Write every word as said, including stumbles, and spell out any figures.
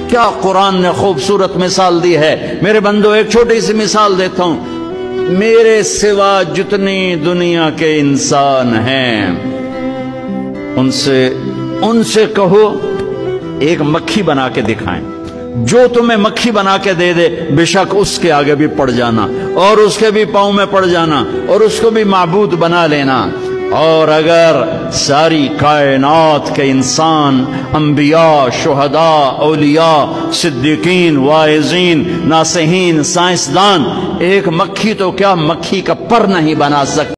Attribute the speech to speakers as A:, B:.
A: क्या कुरान ने खूबसूरत मिसाल दी है। मेरे बंदो, एक छोटी सी मिसाल देता हूं। मेरे सिवा जितनी दुनिया के इंसान हैं, उनसे उनसे कहो एक मक्खी बना के दिखाएं। जो तुम्हें मक्खी बना के दे दे, बेशक उसके आगे भी पड़ जाना और उसके भी पांव में पड़ जाना और उसको भी माबूद बना लेना। और अगर सारी कायनात के इंसान, अंबिया, शुहदा, औलिया, सिद्दीकीन, वाइज़ीन, नासिहीन, साइंसदान, एक मक्खी तो क्या मक्खी का पर नहीं बना सकते।